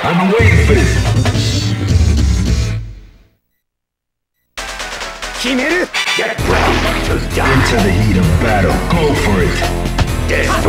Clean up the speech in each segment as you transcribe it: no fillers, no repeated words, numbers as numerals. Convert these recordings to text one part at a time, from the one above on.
I've been waiting for this. 決める Get ready to die. Into the heat of battle. Go for it. Destroy.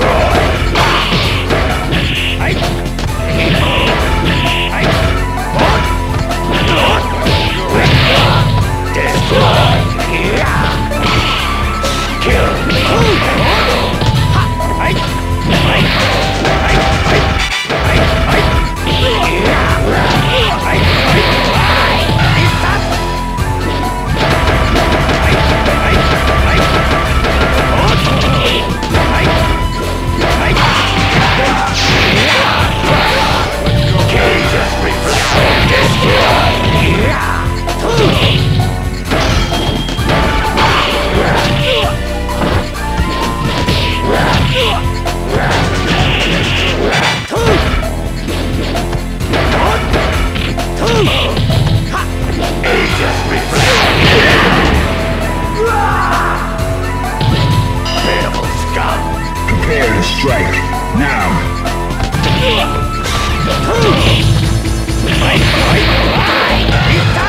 Prepare to strike, now! Fight!